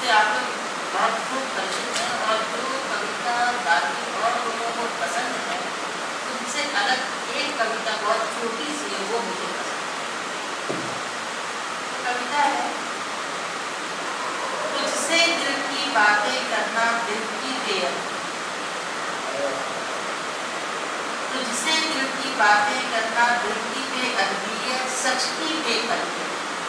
से आप लोग बहुत खूब परिचित हैं और जो कविता बाकी और लोगों को पसंद है उनसे अलग एक कविता बहुत छोटी सी है, वो मुझे पसंद है। कविता है, तुझसे दिल की बातें करना दिल की देर, तुझसे दिल की बातें करना दिल की बेअदबी है, सच की बेअदबी,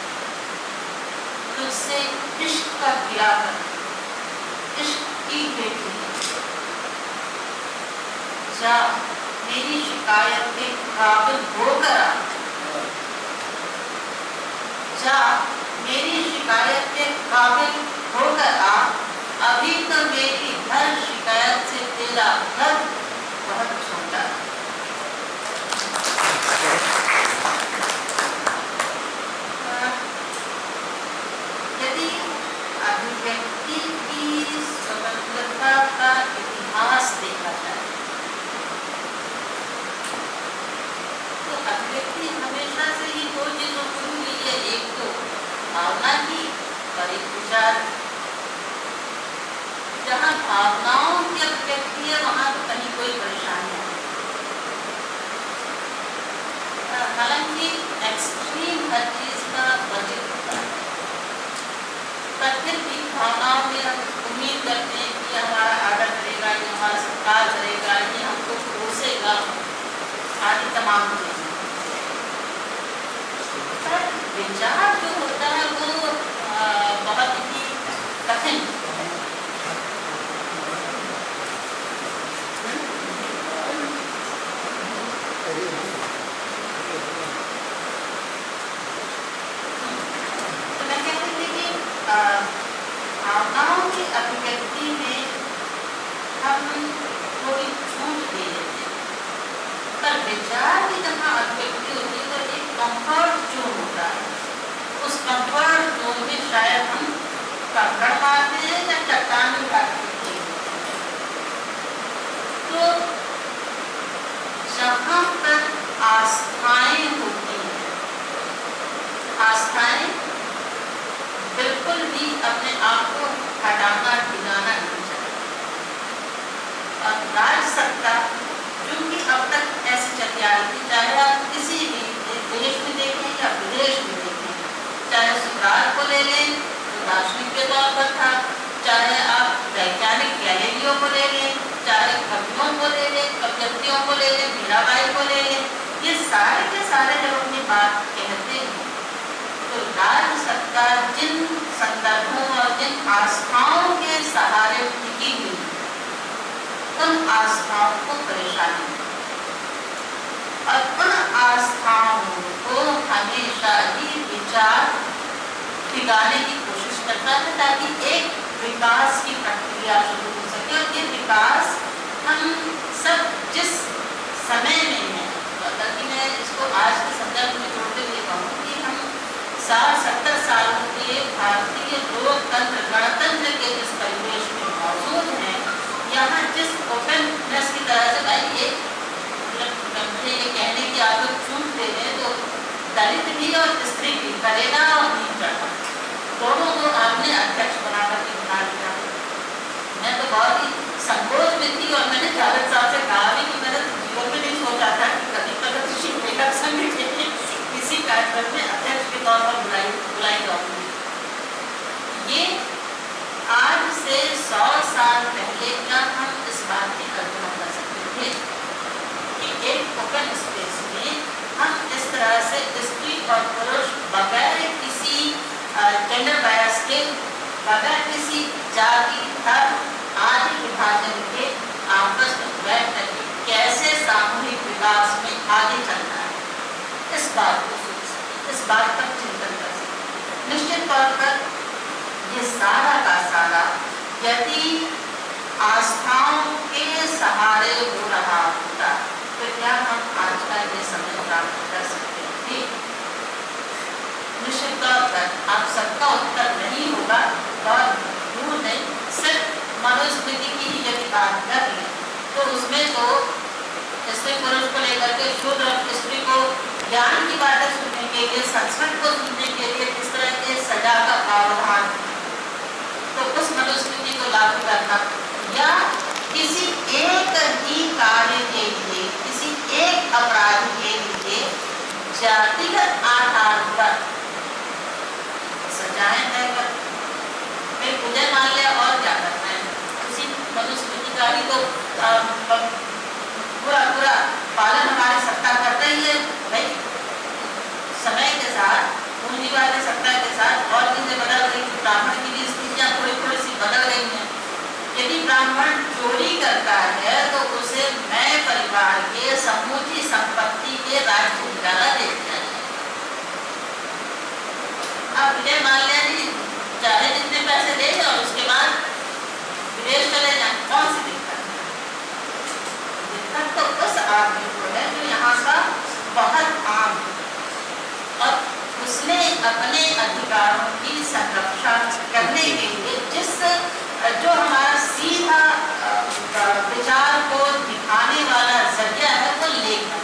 तुझसे इश्क का गिरा कर इश्क की बेटी जा मेरी शिकायत के काबिल होकर आ, जा मेरी शिकायत के काबिल होकर आ, अभी तो मेरी हर शिकायत से तेरा घर बहुत छोटा है। यदि अभिव्यक्ति की स्वतंत्रता का इतिहास देखा जाए तो अभिव्यक्ति हमेशा से ही दो चीजों को मिली है, एक तो भावना की और एक विचार। जहाँ भावनाओं की अभिव्यक्ति है वहां तो कहीं कोई परेशानी नहीं। हालांकि एक्सट्रीम हर चीज का वर्जित होता है, पर फिर भी भावनाओं में हम उम्मीद करते हैं कि हमारा आदर करेगा, ये हमारा सत्कार करेगा, ये हमको परोसेगा आदि तमाम चीजें। पर विचार जो होता है वो बहुत ही कठिन भावनाओं की अभिव्यक्ति में हम थोड़ी छूट दे देते हैं, पर विचार की जहाँ अभिव्यक्ति होती है तो एक कंफर्ट जोन होता है, उस कंफर्ट जोन में शायद हम कंकड़ मारते हैं या चट्टान उठाते हैं। तो जहाँ पर आस्थाएं होती हैं, आस्थाएं बिल्कुल भी अपने आप को हटाना ढिलाना नहीं चाहिए। और राज सत्ता जो कि अब तक ऐसे चली आ रही थी, चाहे आप किसी भी देश में देखें या विदेश में देखें, चाहे सुकरात को ले लें जो दार्शनिक के तौर पर था, चाहे आप वैज्ञानिक गैलीलियो को ले लें, चाहे कवियों को ले लें, कवयित्रियों को ले लें, मीराबाई को ले लें, ये सारे के सारे जब अपनी बात कहते हैं तो राज सत्ता जिन संदर्भों और जिन आस्थाओं के सहारे टिकी हुई उन आस्थाओं को परेशानी और उन आस्थाओं को हमेशा ही विचार टिकाने की कोशिश करता है ताकि एक विकास की प्रक्रिया शुरू हो सके। और ये विकास हम सब जिस समय में हैं, बल्कि मैं इसको आज के संदर्भ में जोड़ते हुए कहूँ कि हम 60-70 सालों के भारतीय लोकतंत्र गणतंत्र के जिस परिवेश में मौजूद हैं, यहाँ जिस ओपननेस की तरह से भाई ये मुझे ये कहने की आप लोग छूट दे दें तो दलित भी और स्त्री भी करेगा और नहीं करना दोनों को आपने अध्यक्ष बना करके बना दिया। मैं तो बहुत ही संकोच में थी और मैंने जावेद साहब से कहा भी कि मैंने जीवन में नहीं सोचा था कि कभी प्रगतिशील लेखक संघ के किसी कार्यक्रम में अध्यक्ष के तौर पर बुलाई जाऊंगी। ये आज से 100 साल पहले क्या हम इस बात की कल्पना कर सकते थे कि एक ओपन स्पेस में हम इस तरह से स्त्री और पुरुष बगैर किसी जेंडर बायस के, बगैर किसी जाति धर्म आदि विभाजन के आपस में बैठ करके कैसे सामूहिक विकास में आगे चलना है, इस बात को सोच सकते, इस बात पर चिंतन कर सकते। निश्चित तौर पर ये सारा का सारा यदि आस्थाओं के सहारे हो रहा होता तो क्या हम आज का ये समय प्राप्त कर सकते थे? निश्चित तौर पर आप सबका उत्तर नहीं होगा और दूर नहीं, सिर्फ मनुस्मृति की यदि बात कर लें तो उसमें तो स्त्री पुरुष को लेकर के शूद्र स्त्री को ज्ञान की बातें सुनने के लिए, संस्कृत को सुनने के लिए किस तरह के सजा का प्रावधान, तो लागू करना या किसी एक ही कार्य के लिए, किसी एक अपराध के लिए जातिगत आधार पर सजाएं तय कर, फिर मुझे मान लिया और क्या करना है, उसी मनुस्मृति का ही तो पूरा पूरा पालन हमारी सत्ता कर रही है भाई। समय के साथ, पूंजीवादी सत्ता के साथ और चीजें बदल रही, ब्राह्मण की भी स्थितियां थोड़ी थोड़ी सी बदल गई हैं। यदि ब्राह्मण चोरी करता है तो उसे मैं परिवार के समूची संपत्ति के राज्य निकाला दे दिया जाए। अब ये मान लिया जी चाहे जितने पैसे दे और उसके बाद विदेश चले जाए, कौन सी दिक्कत है? दिक्कत तो उस आदमी को है जो यहाँ का बहुत आम है और उसने अपने अधिकारों की संरक्षा करने के लिए जिस जो हमारा सीधा विचार को दिखाने वाला जरिया है वो लेखक।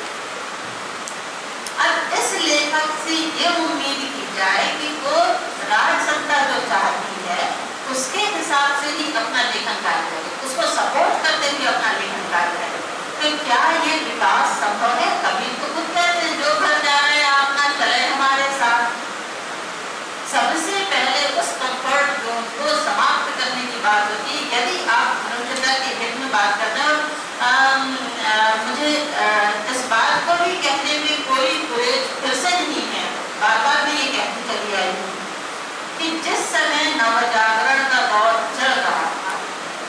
अब इस लेखक से ये उम्मीद की जाए कि वो राजसत्ता जो चाहती है उसके हिसाब से ही अपना लेखन कार्य करे, उसको सपोर्ट करते हुए अपना लेखन कार्य करे, तो क्या ये विकास संभव है? कभी तो खुद कहते हैं जो घर जा रहे हैं अपना चले हमारे साथ। सबसे पहले उस कंफर्ट जोन को समाप्त करने की बात होती है। यदि आप मनुष्यता के हित में बात करते हैं और मुझे इस बात को भी कहने में कोई गुरेज फिर से नहीं है, बार बार मैं ये कहती चली आई हूँ कि जिस समय नवजागरण का दौर चल रहा था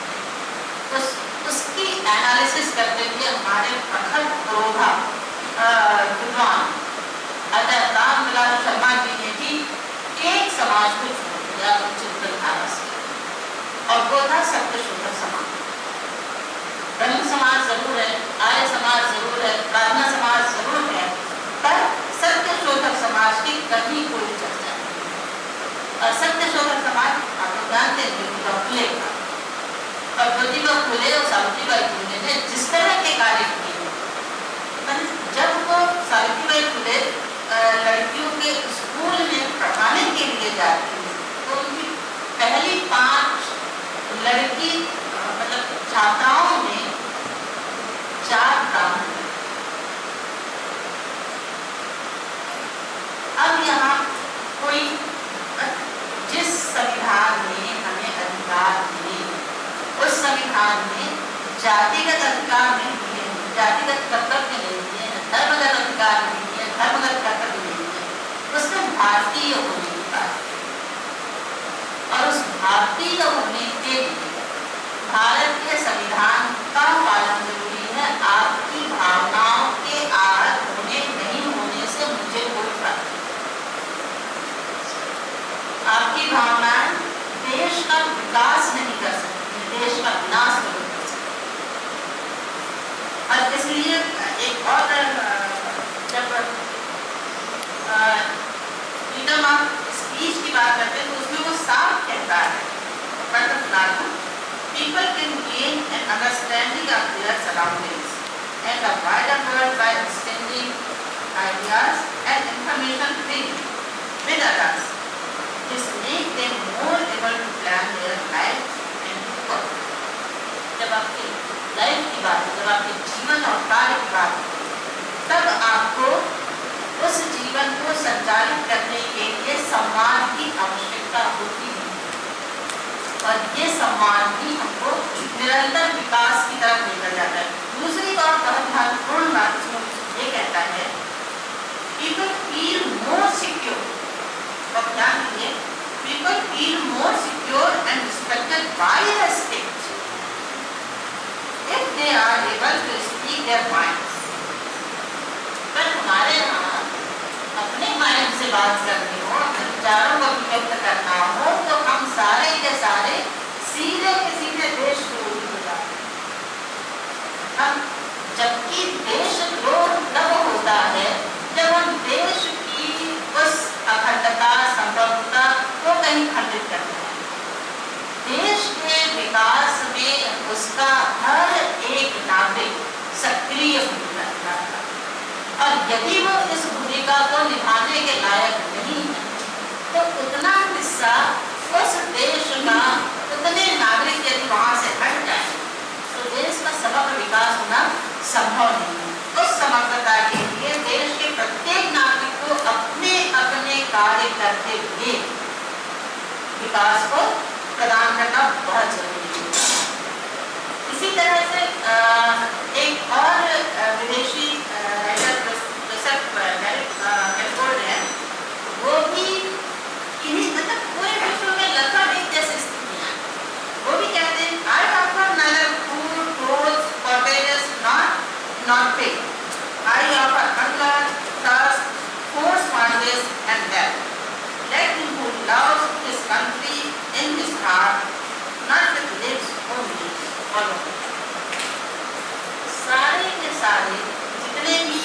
उसकी एनालिसिस करते हुए हमारे प्रखर प्रोधा विद्वान आचार्य रामविलास शर्मा जी ने भी एक समाज को छोड़ दिया चिंतनधारा से और वो था सत्यशोधक समाज। ब्रह्म समाज जरूर है, आर्य समाज जरूर है, प्रार्थना समाज जरूर है, पर सत्यशोधक समाज की कहीं कोई चर्चा नहीं। और सत्यशोधक समाज आप लोग जानते हैं ज्योतिबा फुले का, और ज्योतिबा फुले और सावित्रीबाई फुले ने जिस तरह के कार्य किए, जब वो सावित्रीबाई फुले लड़कियों के स्कूल में पढ़ाने के लिए जाती है तो उनकी पहली 5 लड़की मतलब छात्राओं में 4 ब्राह्मण। अब यहाँ कोई जिस संविधान ने हमें अधिकार दिए उस संविधान में जातिगत अधिकार नहीं दिए, जातिगत कर्तव्य नहीं दिए, धर्मगत अधिकार नहीं दिए, धर्मगत कर्तव्य नहीं दिए, उसमें भारतीय होने की बात और उस भारतीय होने के लिए भारत के संविधान का पालन जरूरी है। आपकी भावनाओं के आड़ होने नहीं होने से मुझे कोई फर्क नहीं। आपकी भावनाएं देश का विकास नहीं कर सकती, देश का विनाश नहीं कर सकती। और इसलिए एक और जब फ्रीडम ऑफ स्पीच की बात करते हैं तो उसमें वो साफ कहता है, people can gain an understanding of their surroundings and the wider world by exchanging ideas and information freely with others. This makes them more able to plan their life and work. जब आपकी life की बात है, जब आपके जीवन और कार्य की बात है, तब आपको उस जीवन को संचालित करने के लिए सम्मान की आवश्यकता होती है और ये सम्मान ही हमको निरंतर विकास की तरफ लेकर जाता है। दूसरी और बहुत महत्वपूर्ण बात इसमें ये कहता है, people feel more secure, और ध्यान दीजिए, people feel more secure and respected by the state if they are able to speak their minds. पर हमारे यहाँ अपने माइंड से बात करनी हो, अपने विचारों को व्यक्त करना हो तो हम सारे के सारे सीधे के सीधे देश विरोधी हो जाते हैं। हम जबकि देशद्रोह तब होता है जब हम देश की उस अखंडता संप्रभुता को कहीं खंडित करते हैं। देश के विकास में उसका हर एक नागरिक सक्रिय भूमिका निभाता है और यदि वो इस भूमिका को निभाने के लायक नहीं है तो उतना हिस्सा उस देश का, उतने नागरिक यदि वहाँ विकास को प्रदान करना बहुत जरूरी है। इसी तरह से एक और विदेशी राइटर है, वो भी इन्हीं मतलब पूरे विश्व में लगभग एक जैसी स्थितियाँ, वो भी कहते हैं I offer neither food, clothes, cottages, nor pay. I offer hunger, thirst, forced marriages and death. Let him who loves his country in his heart, not with lips only, follow me. सारे के सारे जितने भी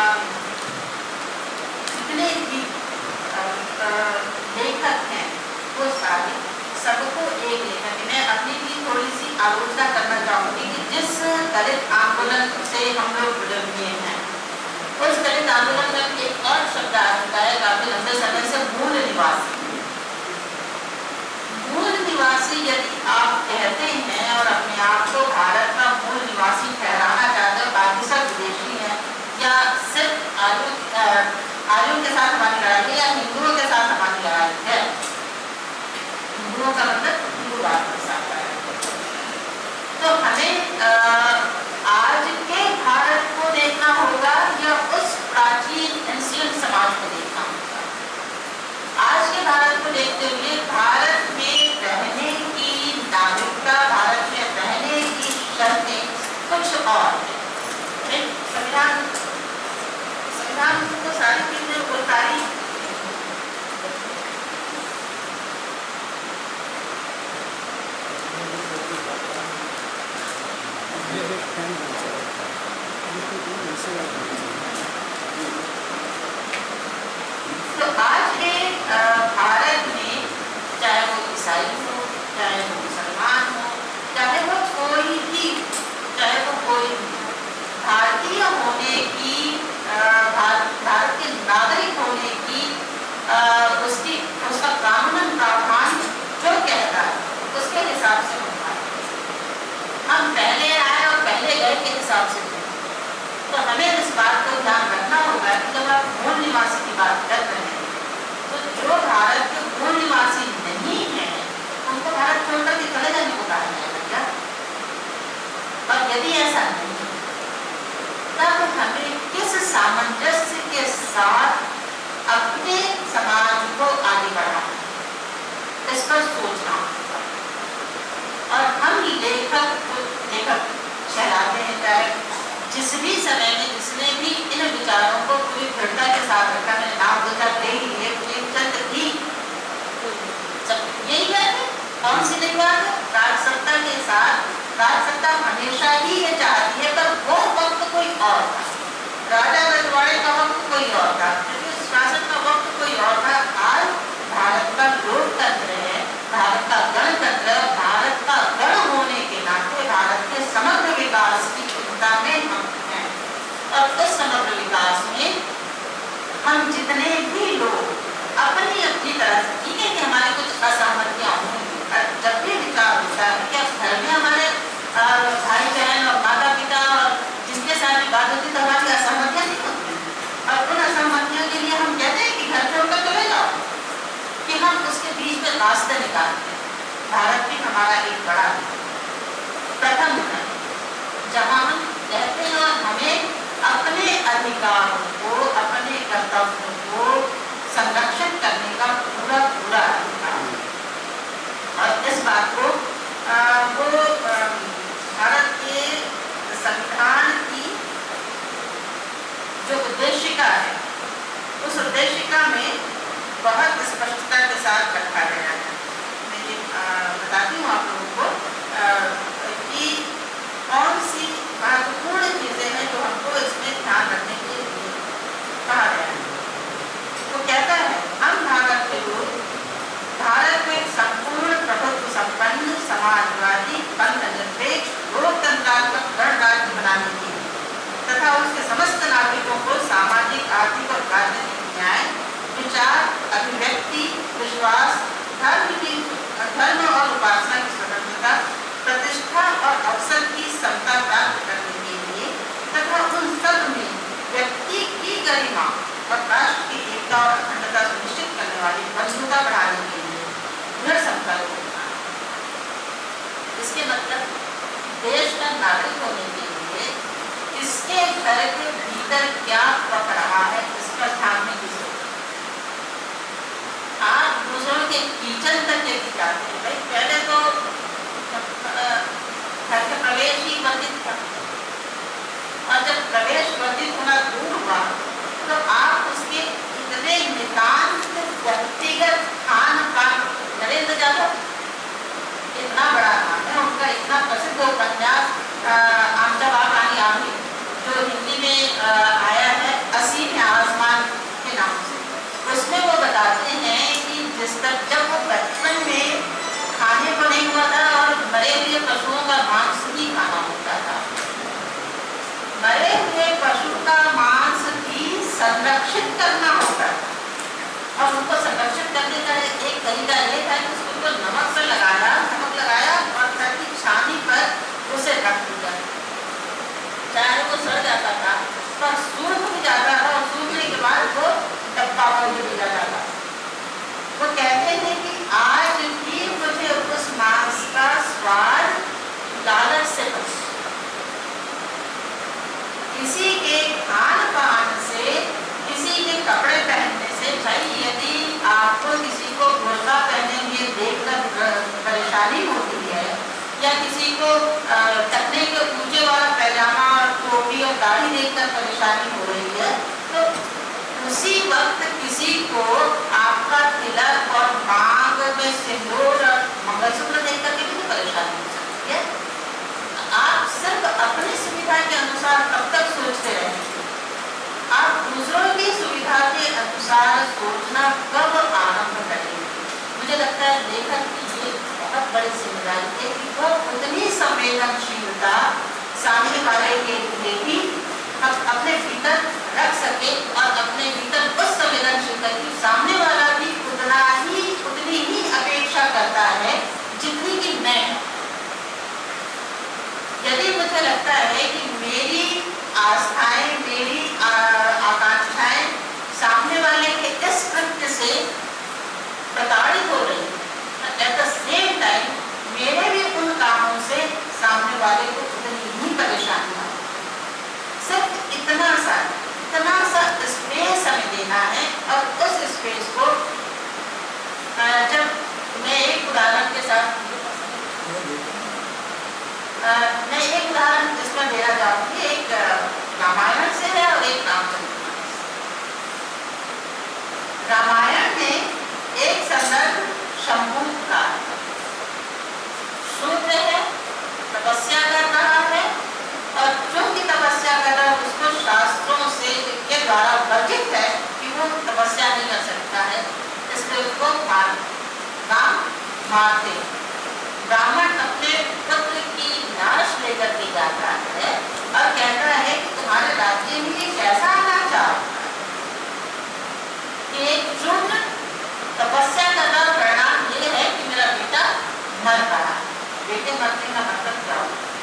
लेखक हैं, वो सारे सबको एक लेखक, मैं अपनी भी थोड़ी सी आलोचना करना चाहूँगी कि जिस दलित आंदोलन से हम लोग जुड़े हुए हैं, उस दलित आंदोलन में एक और शब्द आ चुका है काफी लंबे समय से, मूल निवासी। मूल निवासी यदि आप कहते हैं और अपने आप को भारत का मूल निवासी ठहराना चाहते हो, बाकी सब विदेशी हैं, या सिर्फ आर्यों के साथ हमारी लड़ाई है या हिंदुओं के साथ हमारी लड़ाई है, हिंदुओं का मतलब हिंदू राष्ट्र के साथ लड़ाई है, तो हमें आज के भारत को देखना होगा या उस प्राचीन एंशिएंट समाज को देखना होगा। आज के भारत को देखते हुए भारत में रहने की नागरिकता, भारत में रहने की शर्तें कुछ और है। संविधान तो सारी चीजें उतारी, तो आज के भारत में चाहे वो ईसाई हो, चाहे वो मुसलमान हो, चाहे वो कोई भी, चाहे वो कोई भारतीय होने की, भारत के नागरिक होने की उसका कानूनन प्रावधान जो कहता है उसके हिसाब से होता है। हम पहले आए और पहले गए के हिसाब से, तो हमें इस बात को ध्यान रखना होगा कि जब आप मूल निवासी की बात कर रहे हैं, तो जो भारत के मूल निवासी नहीं है उनको भारत छोड़कर के चले जाने को कहा जाएगा क्या? और यदि ऐसा नहीं है, तब हमें किस सामंजस्य के साथ अपने समाज को आगे बढ़ाना है, इस पर सोचना होगा। और हम लेखक कहलाते हैं, चाहे जिस भी समय में जिसने भी इन विचारों को पूरी दृढ़ता के साथ रखा, मैंने नाम दो चार ले लिए, प्रेमचंद भी सब यही है। कौन सी नहीं बात है? राजसत्ता के साथ, राजसत्ता हमेशा ही ये चाहती है, पर वो वक्त कोई और था, राजा रजवाड़े का वक्त कोई और था, ब्रिटिश शासन का वक्त कोई और था। आज भारत का लोकतंत्र है, भारत का गणतंत्र, भारत का गण होने के नाते भारत के समग्र विकास की चिंता में हम हैं, और उस समग्र विकास में हम जितने भी लोग अपनी अपनी तरह से, ठीक है कि हमारे कुछ असहमतियाँ होंगी, जब भी विचार होता है कि घर में हमारे भाई बहन और माता पिता और जिनके साथ भी बात होती है तो हमारी असहमतियाँ नहीं होती, और उन असहमतियों के लिए हम कहते हैं कि घर छोड़कर चले जाओ, कि हम उसके बीच में रास्ते निकालते हैं। भारत भी हमारा एक बड़ा प्रथम है जहाँ हम कहते हैं और हमें अपने अधिकारों को, अपने कर्तव्यों को संरक्षण करने का पूरा अधिकार है। और इस बात को वो भारत के संविधान की जो उद्देशिका है, उस उद्देशिका में बहुत स्पष्टता के साथ रखा गया है। मैं ये बताती हूँ आप लोगों को कि कौन सी महत्वपूर्ण चीजें हैं जो हमको इसमें ध्यान रखने के लिए कहा गया है। वो कहता है, हम भारत के लोग भारत को एक संपूर्ण प्रभुत्व संपन्न समाजवादी बंधनिरपेक्ष लोकतंत्रात्मक गणराज्य बनाने की तथा उसके समस्त नागरिकों को सामाजिक घर होना। इसके मतलब देश का नागरिक होने के लिए किसके घर के भीतर क्या पक रहा है इस पर ध्यान में की जरूरत है। आप दूसरों के किचन तक लेके जाते हैं, भाई पहले तो घर के प्रवेश ही वर्जित था, और जब प्रवेश वर्जित होना दूर हुआ तो आप उसके इतने नितांत व्यक्तिगत खान पान, नरेंद्र यादव इतना बड़ा नाम है उनका, इतना प्रसिद्ध उपन्यास आमचा बाग आनी आमी जो हिंदी में आया है असीम आसमान के नाम से, उसमें वो बताते हैं कि जिस तक जब वो बचपन में खाने को नहीं हुआ था और मरे हुए पशुओं का मांस ही खाना होता था, मरे हुए पशु का मांस भी संरक्षित करना होता था, और उनको संरक्षित करने का एक तरीका ये था कि उसको तो नमक लगाया और ताकि छानी पर उसे रख दिया, चाहे वो सड़ जाता था पर सूख भी जाता था, और सूखने के बाद वो डब्बा में भेजा जाता। वो कहते हैं कि आज भी मुझे उस मांस का स्वाद लालच से बच, किसी के खान पान से, किसी के कपड़े पहनने से, भाई यदि आपको किसी को बुर्का पहने हुए देखकर परेशानी होती है या किसी को टकने के ऊंचे वाला पैजामा और टोपी और दाढ़ी देखकर परेशानी हो रही है, तो उसी वक्त किसी को आपका तिलक और मांग में सिंदूर और मंगलसूत्र देख करके भी परेशानी हो सकती है। आप सिर्फ अपनी सुविधा के अनुसार कब तक सोचते रहेंगे, आप दूसरों की सुविधा के अनुसार सोचना कब आरंभ करेंगे। मुझे लगता है लेखक की ये बहुत बड़ी जिम्मेदारी है कि वो उतनी संवेदनशीलता सामने वाले के लिए भी अपने भीतर रख सके, और अपने भीतर उस संवेदनशीलता की सामने वाला भी उतनी ही अपेक्षा करता है जितनी कि मैं। यदि मुझे लगता है कि मेरी आस्थाएं, मेरी आकांक्षाएं सामने वाले के इस कृत्य से प्रताड़ित हो रही है, एट द सेम टाइम मेरे भी उन कामों से सामने वाले को उतनी ही परेशानी है, सिर्फ इतना सा स्पेस हमें देना है। और उस स्पेस को जब मैं एक उदाहरण के साथ मैं एक उदाहरण इसमें देना चाहूंगी, एक रामायण से है और एक रामचरितमानस। रामायण में एक संदर्भ शंभू का शूद्र है, तपस्या कर रहा है, और जो भी तपस्या कर रहा है उसको शास्त्रों से के द्वारा वर्जित है कि वो तपस्या नहीं कर सकता है, इसलिए उसको मारते। ब्राह्मण अपने पुत्र की लाश लेकर के जाता है और कहता है कि तुम्हारे राज्य में ये कैसा अनाचार कि एक शूद्र तपस्या करना परिणाम ये है कि मेरा बेटा मर रहा है। बेटे मरने का मतलब क्या होता है?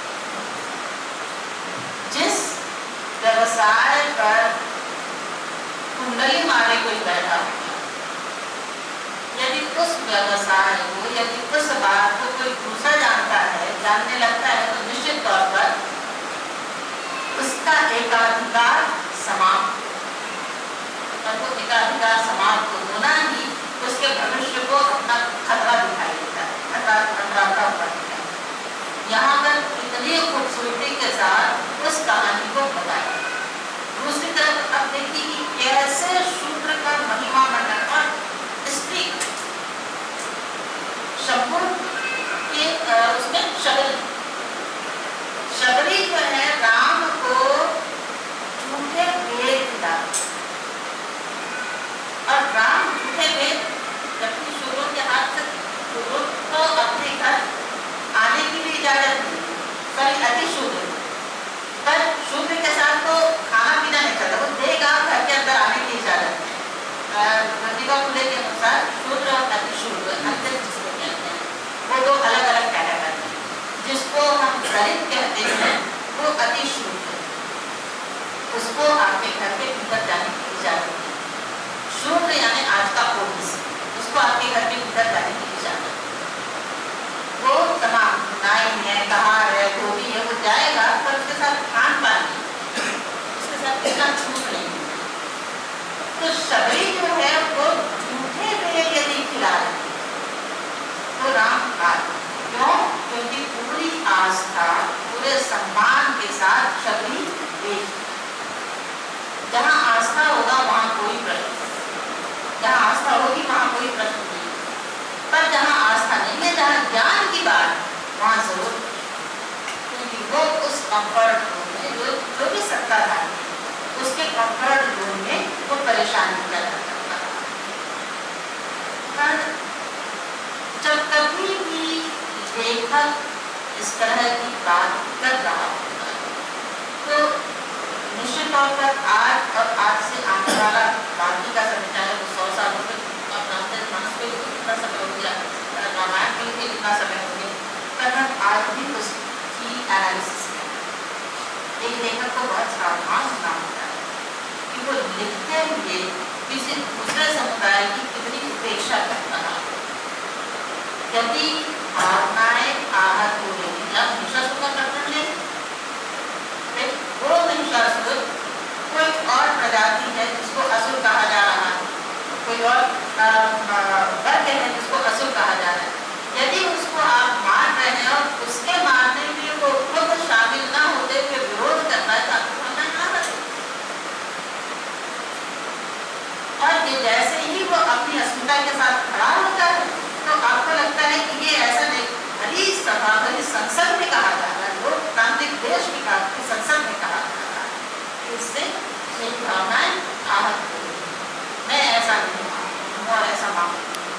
जिस व्यवसाय पर कुंडली मारे कोई बैठा हो, यदि उस व्यवसाय को, यदि उस बात को कोई दूसरा जानने लगता है तो निश्चित तौर पर उसका एकाधिकार समाप्त, और वो एकाधिकार समाप्त होना ही उसके भविष्य को अपना खतरा दिखाई देता है, खतरा हुआ है। यहाँ पर इतनी खूबसूरती के साथ उस कहानी को बताया। दूसरी तरफ अब देखिए कि कैसे शूद्र का महिमा मंडन, और स्त्री शंभू के उसमें शबरी जो है राम को झूठे वेद दिलाते, और राम झूठे वेद जबकि शूद्रों के हाथ से शूद्रों को अपने घर आने की भी इजाजत नहीं, सॉरी अति शूद्र, पर शूद्र के साथ तो खाना पीना नहीं चलता, वो देगा घर के अंदर आने की इजाजत है। प्रतिभा खुले के अनुसार शूद्र और अति शूद्र अंतर जिसको कहते हैं वो दो अलग अलग कैटेगरी हैं। जिसको हम दलित कहते हैं वो अति शूद्र, उसको आपके घर के भीतर जाने की इजाजत है। शूद्र यानी आज का ओबीसी, उसको आपके घर के भीतर जाने की इजाजत है। तो शबरी जो है वो झूठे में यदि खिलाए तो राम काल, क्यों? क्योंकि पूरी आस्था पूरे सम्मान के साथ शबरी देश, जहाँ आस्था होगा वहाँ कोई प्रश्न, जहाँ आस्था होगी वहाँ कोई प्रश्न नहीं, पर जहाँ आस्था नहीं है, जहाँ ज्ञान की बात, वहाँ जरूर, क्योंकि वो उस कंफर्ट जोन में जो भी सत्ताधारी है उसके कंफर्ट जोन में वो परेशानी कर सकता है। पर जब कभी भी लेखक इस तरह की बात कर रहा होता है तो निश्चित तौर पर आज और आज से आने वाला बाकी का समय, चाहे वो 100 साल हो गए, मानस को कितना समय हो गया, रामायण के लिए कितना समय हो गया, पर हम आज भी उसकी एनालिसिस करें। एक लेखक को बहुत सावधान होना होता है कि वो लिखते हुए किसी दूसरे समुदाय की कितनी उपेक्षा कर रहा है। यदि भावनाएं आहत हो रही है, आप महिषासुर का प्रकरण ले, वो महिषासुर कोई और प्रजाति है जिसको असुर कहा जा रहा है, कोई और वर्ग है जिसको असुर कहा जा रहा है। यदि उसको आप मार रहे हैं और उसके मारने में वो खुद शामिल ना होते हुए विरोध करना है तो आपको भावना ना बने। और ये जैसे ही वो अपनी अस्मिता के साथ खड़ा होता है तो आपको लगता है कि ये ऐसा नहीं, भली सभा भली संसद में कहा जा रहा है, लोकतांत्रिक देश की संसद में कहा जा रहा है, इससे मेरी भावनाएं आहत हो रही है, मैं ऐसा नहीं मानूँ और ऐसा मानूँ।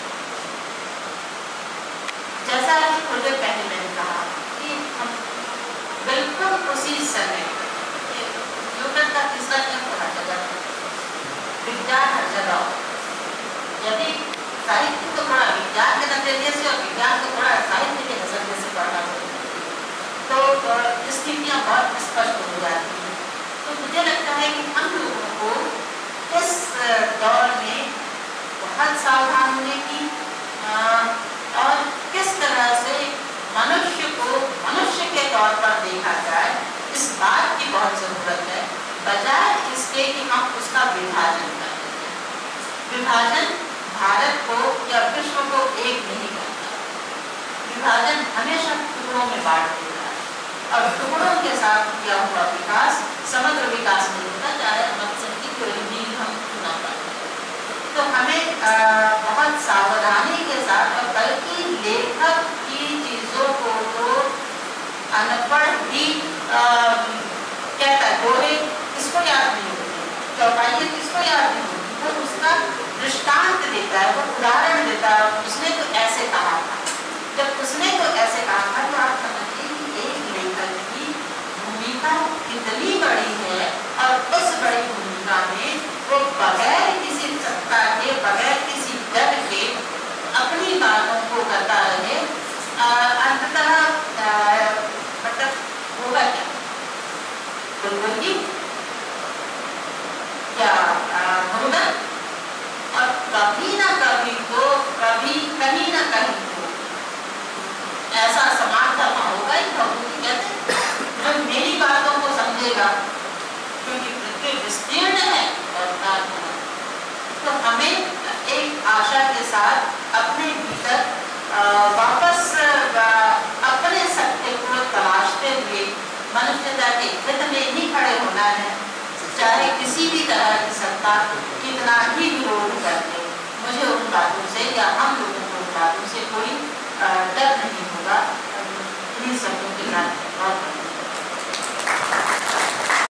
जैसा कि थोड़ी देर पहले मैंने कहा कि हम बिल्कुल उसी समय न्यूटन का तीसरा नियम पढ़ा जाता है, विज्ञान हर जगह हो। यदि साहित्य को थोड़ा विज्ञान के नजरिए से और विज्ञान को थोड़ा साहित्य के नजरिए से पढ़ना तो स्थितियाँ बहुत स्पष्ट हो जाती हैं। तो मुझे लगता है कि हम लोगों को इस दौर में बहुत सावधान होने की और किस तरह से मनुष्य को मनुष्य के तौर पर देखा जाए इस बात की बहुत ज़रूरत है, बजाय इसके कि हम उसका विभाजन करें। विभाजन भारत को या विश्व को एक नहीं करता, विभाजन हमेशा टुकड़ों में बांट देता है और टुकड़ों के साथ किया हुआ विकास समग्र विकास नहीं होता, चाहे अमरसन की कोई भी हम चुना पाए। तो हमें बहुत सावधानी के साथ, और बल्कि लेखक की चीज़ों को तो अनपढ़ भी कहता है, गोरे किसको याद नहीं होती, चौपाइयाँ किसको याद नहीं होती, वो उसका दृष्टांत देता है, वो उदाहरण देता है, उसने तो ऐसे कहा था। जब उसने तो ऐसे कहा था तो आप समझिए कि एक लेखक की भूमिका कितनी बड़ी है और उस बड़ी भूमिका में वो बगैर किसी सत्ता के, बगैर किसी डर के अपनी बातों को करता रहे, अंततः मतलब होगा क्या, बुलबुल या मुर्गा, और कभी ना कभी तो कहीं ना कहीं तो ऐसा समाज धर्म होगा ही, कहते हैं जो मेरी बातों को समझेगा, क्योंकि पृथ्वी विस्तीर्ण है और तो हमें एक आशा के साथ अपने भीतर वापस अपने सत्य को तलाशते हुए मनुष्यता के हित में ही खड़े होना है, चाहे किसी भी तरह की सत्ता कितना ही विरोध करते। मुझे उन बातों से या हम लोगों को उन बातों से कोई डर नहीं होगा। इन्हीं शब्दों के साथ